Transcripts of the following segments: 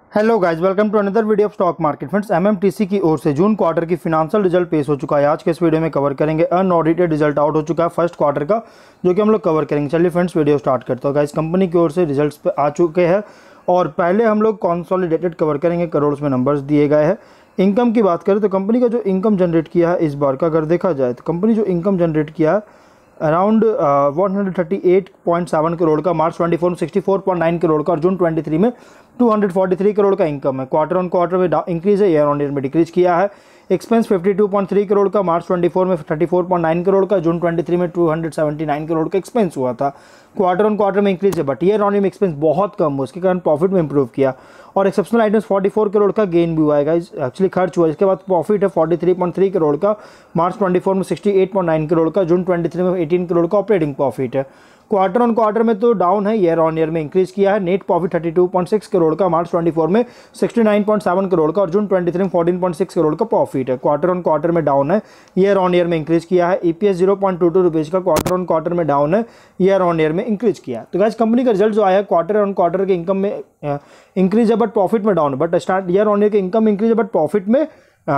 Hello guys, welcome to another video of stock market. Friends, MMTC की ओर से June quarter की financial result पेश हो चुका है। आज के इस वीडियो में कवर करेंगे अनऑडिटेड रिजल्ट आउट हो चुका है फर्स्ट क्वार्टर का, जो कि हम लोग कवर करेंगे। चलिए फ्रेंड्स, वीडियो स्टार्ट करते हैं। गाइस, कंपनी की ओर से रिजल्ट्स पे आ चुके हैं और पहले हम लोग कंसोलिडेटेड कवर करेंगे, करोड़ में नंबर्स दिए गए हैं। इनकम की बात करें तो कंपनी का जो इनकम जनरेट किया है इस बार का अगर देखा जाए तो कंपनी जो इनकम जनरेट किया है अराउंड 138.7 करोड़ का, मार्च 24 में 64.9 करोड़ का और जून 23 में 243 करोड़ का इनकम है। क्वार्टर ऑन क्वार्टर में इंक्रीज है, ईयर ऑन ईयर में डिक्रीज किया है। एक्सपेंस 52.3 करोड़ का, मार्च 24 में 34.9 करोड़ का, जून 23 में 279 करोड़ का एक्सपेंस हुआ था। क्वार्टर ऑन क्वार्टर में इंक्रीज है, बट ईयर ऑन ईयर में एक्सपेंस बहुत कम हुआ, उसके कारण प्रॉफिट में इंप्रूव किया। और एक्सेप्शनल आइटम्स 44 करोड़ का गेन भी हुआ है गाइस, एक्चुअली खर्च हुआ। इसके बाद प्रॉफिट है 43.3 करोड़ का, मार्च 24 में 68.9 करोड़ का, जून 23 में 18 करोड़ का ऑपरेटिंग प्रॉफिट है। क्वार्टर ऑन क्वार्टर में तो डाउन है, ईयर ऑन ईयर में इंक्रीज किया है। नेट प्रॉफिट 32.6 करोड़ का, मार्च 24 में 69.7 करोड़ का और जून 23 में 14.6 करोड़ का प्रॉफिट है। क्वार्टर ऑन क्वार्टर में डाउन है, ईयर ऑन ईयर में इंक्रीज किया है। ईपीएस 0.22 रुपीज़ का क्वार्टर ऑन क्वार्टर में डाउन है, ईयर ऑन ईयर में इंक्रीज किया है। तो गाइस, कंपनी का रिजल्ट जो आया है क्वार्टर ऑन क्वार्टर के इनकम में इंक्रीज है बट प्रॉफिट में डाउन है। But start year on year के इनकम इंक्रीज है बट प्रॉफिट में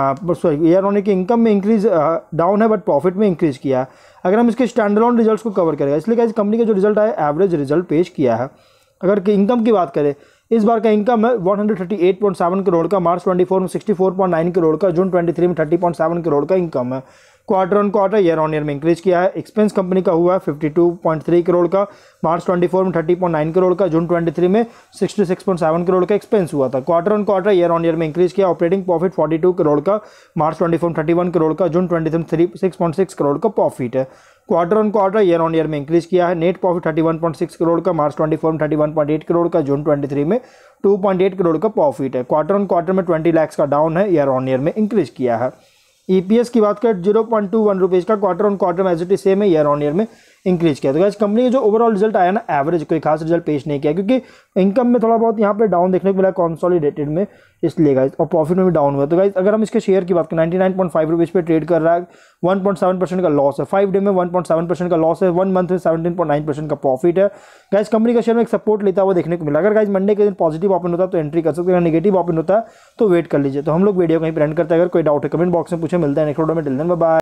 ईयर ऑन ईयर के इनकम में इंक्रीज डाउन है बट प्रॉफिट में इंक्रीज किया है। अगर हम इसके स्टैंडअलोन रिजल्ट्स को कवर करेंगे, इसलिए गाइस कंपनी का जो रिजल्ट आया एवरेज रिजल्ट पेश किया है। अगर इनकम की बात करें, इस बार का इनकम है 138.7 करोड़ का, मार्च 24 में 64.9 करोड़ का, जून 23 में 30.7 करोड़ का इनकम है। Quarter on quarter year on year में इंक्रीज किया है। एक्सपेंस कंपनी का हुआ है 52.3 करोड़ का, मार्च 24 में 30.9 करोड़ का, जून 23 में 66.7 करोड़ का एक्सपेंस हुआ था। Quarter on quarter year on year में इंक्रीज किया। ऑपरेटिंग प्रॉफिट 42 करोड़ का, मार्च 24 में 31 करोड़ का, जून 23 में 36.6 करोड़ का प्रॉफिट है। Quarter on quarter year on year में इंक्रीज किया है। नेट प्रॉफिट 31.6 करोड़ का, मार्च 24 में 31.8 करोड़ का, जून 23 में 2.8 करोड़ का प्रॉफिट है। क्वार्टर ऑन क्वार्टर में 20 लाख का डाउन है, ईयर ऑन ईयर में इंक्रीज किया है। ईपीएस की बात करें 0.21 रुपीज़ का, क्वार्टर ऑन क्वार्टर में एज इट इज सेम है, ईयर ऑन ईयर में इंक्रीज किया। तो गाइस, कंपनी का जो ओवरऑल रिजल्ट आया ना, एवरेज, कोई खास रिजल्ट पेश नहीं किया, क्योंकि इनकम में थोड़ा बहुत यहाँ पे डाउन देखने को मिला कंसोलिडेटेड में, इसलिए गाइस, और प्रॉफिट में भी डाउन हुआ। तो गाइस, अगर हम इसके शेयर की बात करें 99.5 रुपीज़ पे ट्रेड कर रहा है, 1.7% का लॉस है। 5 डे में 1.7% का लॉस है, 1 मंथ में 17.9% का प्रॉफिट है। गाइस, कंपनी का शेयर में एक सपोर्ट लेता हुआ देखने को मिला। अगर गाइस मंडे के दिन पॉजिटिव ओपन होता है तो एंट्री कर सकते हैं, नेगेटिव ओपन होता है तो वेट कर लीजिए। तो हम लोग वीडियो कहीं पर एंड करते हैं। अगर कोई डाउट है कमेंट बॉक्स में पूछे। मिलता है नेक्स्ट वीडियो में। Till then bye bye.